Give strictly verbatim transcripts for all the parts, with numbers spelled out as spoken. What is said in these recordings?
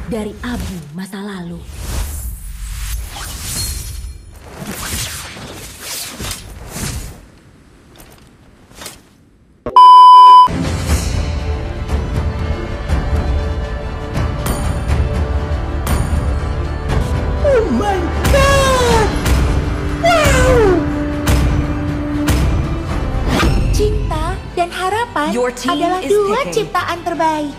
dari abu masa lalu. Oh my God! Wow! Cinta dan harapan Your team adalah is dua picking. ciptaan terbaik.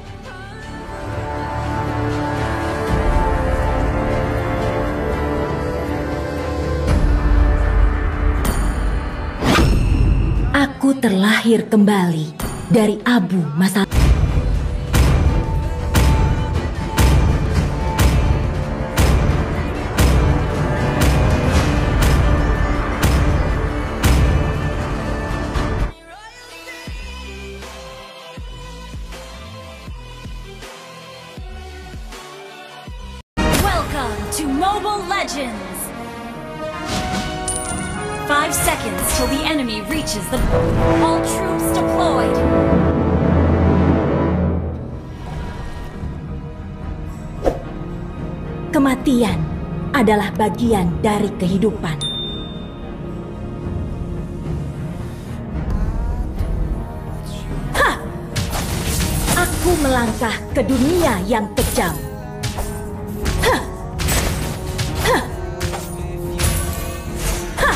Aku terlahir kembali dari abu masa lalu. Welcome to Mobile Legends! Five seconds till the enemy reaches the... All troops deployed! Kematian adalah bagian dari kehidupan. Hah! Aku melangkah ke dunia yang kejam. Hah! Hah! Hah!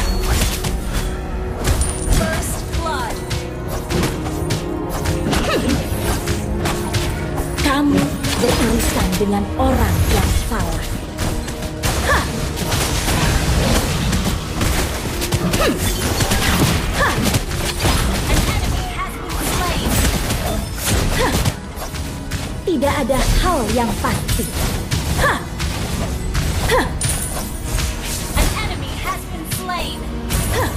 First blood! Kamu berurusan dengan orang yang salah. Hah! Hmm. Hah! An enemy has been slain! Hah! Tidak ada hal yang pasti. Hah! Hah! An enemy has been slain! Hah!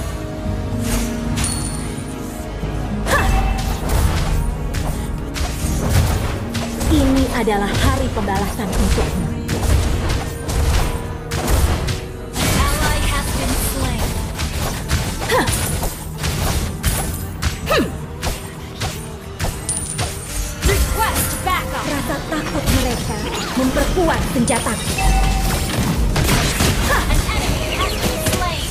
Hah! Ini adalah hari pembalasan untukmu. Ally has been slain! Hah! Hmm. Request backup! Rasa takut mereka memperkuat senjataku. Hah! An enemy has been slain!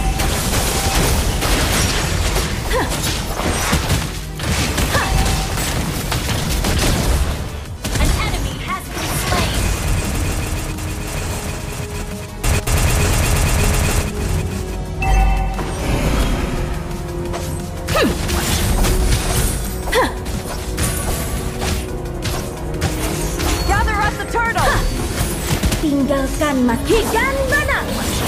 Hah! Hah! An enemy has been slain! Hmm. Hah! Gather up the turtle! Hah! Tinggalkan Makigan Benang.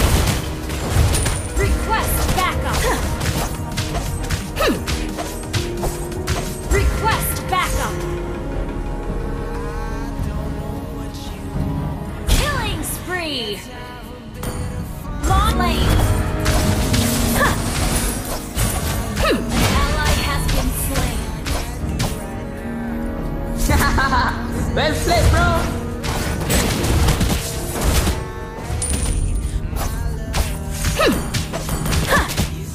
Request backup! Hah! Hmm. Request backup! Killing spree! Long lane! Hah! Hmm. Ally has been slain! Well played, bro! Hmm. Hah!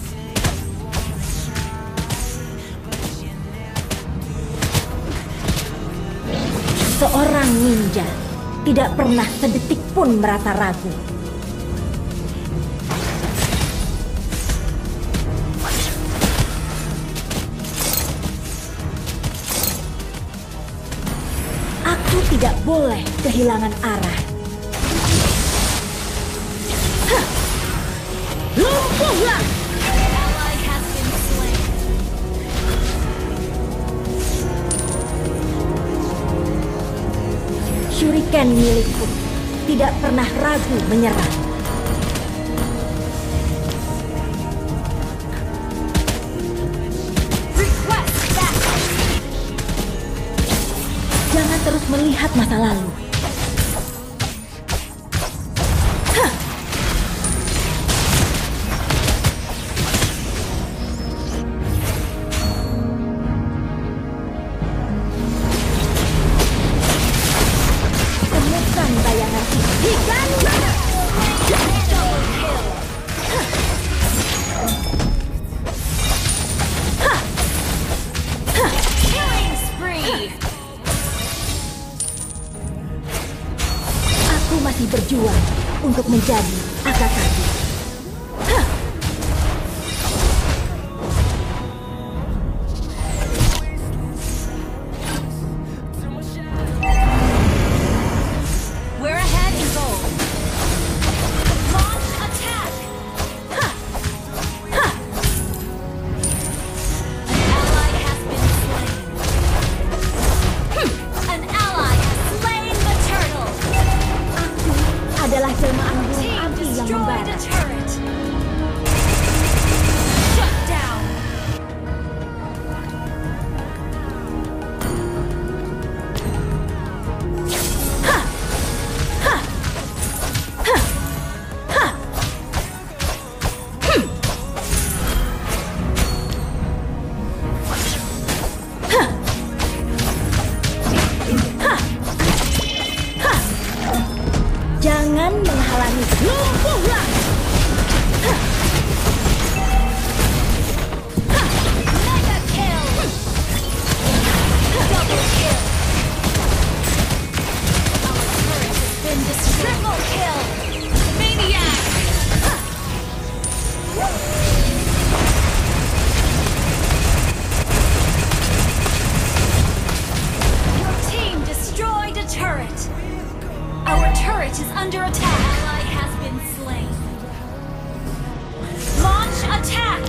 Seorang ninja tidak pernah sedetik pun merasa ragu. Aku tidak boleh kehilangan arah. Hah! Lumpuhlah! Ally has been slain! Shuriken milikku tidak pernah ragu menyerang. Request backup! Jangan terus melihat masa lalu. Hah! Temukan bayangan ikan mana? Double kill! Hah! Hah! Killing spree! Aku masih berjuang untuk menjadi Akatsuki. Hah! We're ahead in gold. Launch attack. Ha! Ha! An ally has been slain. An ally has slain the turtle. Aku adalah jelmaan gunung Team api yang destroyed a membara. turret. Shut down. Jangan menghalangi. Lumpuhlah! Mega kill. Double kill. Our turret has been destroyed. Triple kill. Maniac. Your team destroyed a turret. Our turret is under attack. Ally has been slain. Launch attack.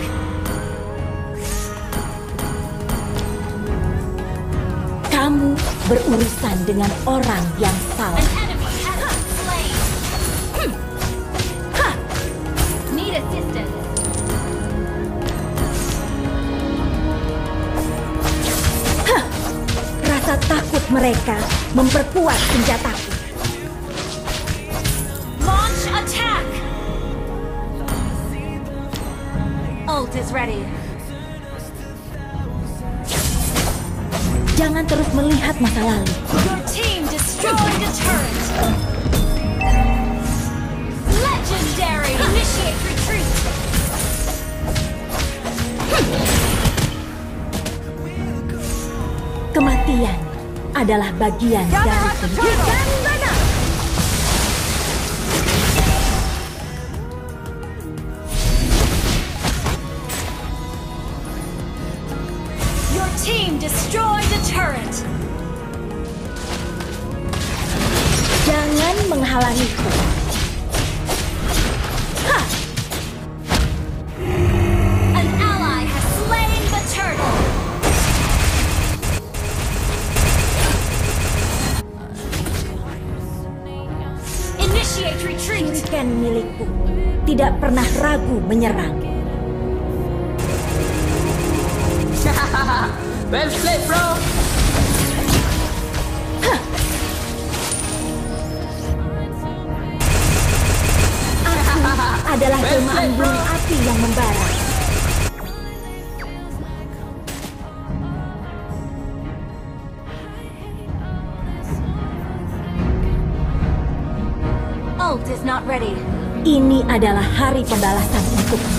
Kamu berurusan dengan orang yang An salah. enemy has been slain. Ha! Need assistance. Hah! Rasa takut mereka memperkuat senjataku. Launch attack. Ult is ready. Jangan terus melihat masa lalu. Your team destroyed a turret. Legendary. Initiate retreat. Kematian adalah bagian Gather dari up the kehidupan. turtle. Your team destroyed a turret. Jangan menghalangiku. Ha! An ally has slain the turtle. Initiate retreat. Shuriken milikku tidak pernah ragu menyerang. Well played, bro. Aku adalah jelmaan gunung api yang membara. Ult is not ready. Ini adalah hari pembalasan untukmu.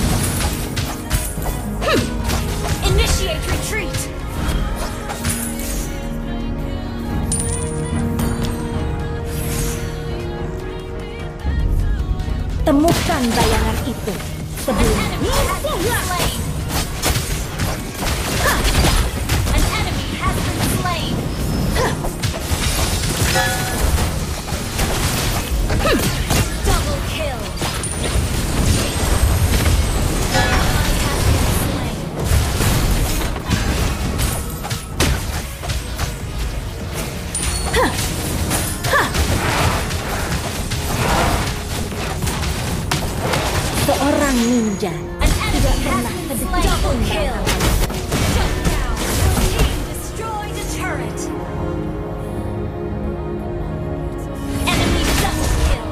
Initiate retreat. Temukan bayangan itu sebelum Enemy has been slain. An enemy has been slain. Double kill. Ally has been slain. seorang ninja An enemy has pernah been sedikit slain. Double pun kill. Shut down. Your team destroyed a turret. Enemy double kill.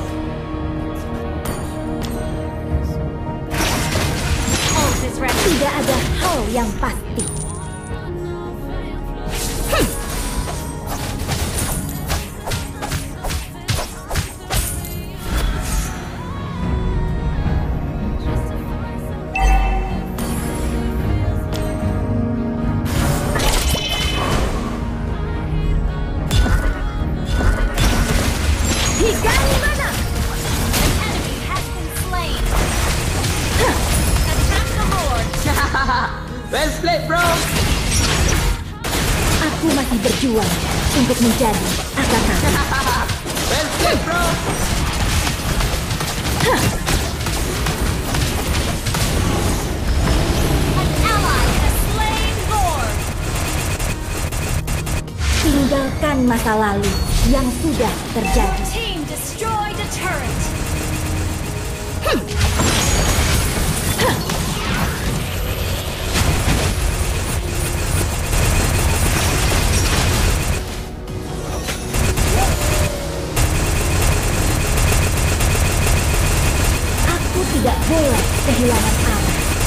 Ult is ready. tidak ada hal yang pasti. Higali mana? An enemy has been slain. Attack the Lord. Well played, bro. Aku masih berjuang untuk menjadi Akatsuki. Well played, bro. An ally has slain Lord. Tinggalkan masa lalu yang sudah Your terjadi. team destroyed a turret. Aku tidak boleh kehilangan arah.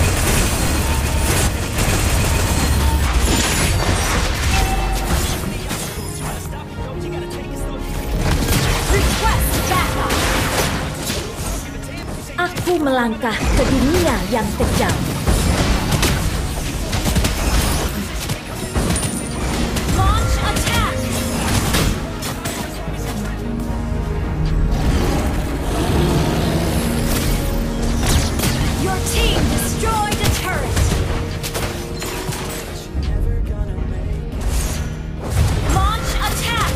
Request backup. Aku melangkah ke dunia yang kejam. Launch attack. Your team destroyed a turret. Launch attack.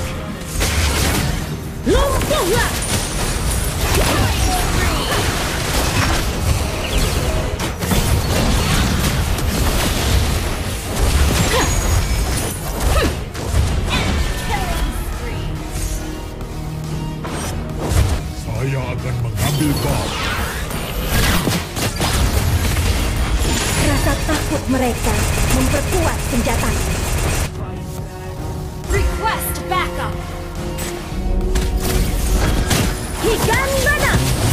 Lumpuhlah! Killing spree. Killing spree. Saya akan mengambil bom. Rasa takut mereka memperkuat senjataku. Request backup. Higali mana?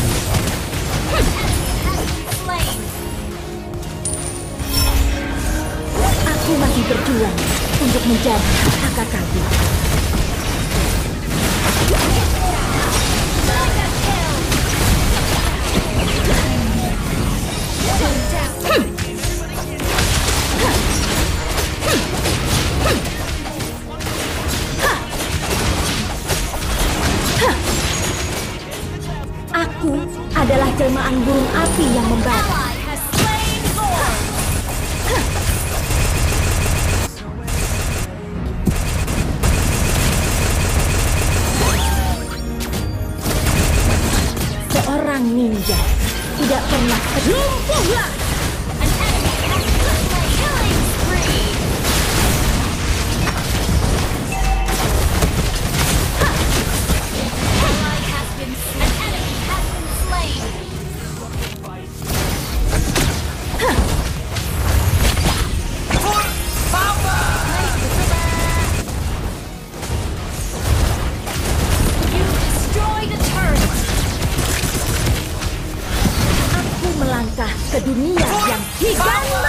Slain. Aku masih berjuang untuk menjadi Akatsuki. Mega kill. Shut down. Aku adalah jelmaan burung api yang membara. Ally has slain Lord. Seorang ninja tidak pernah lumpuhlah. An enemy has been slain. Killing spree. Ally has been an enemy has been slain. You destroyed a turret. Aku melangkah ke dunia yang higali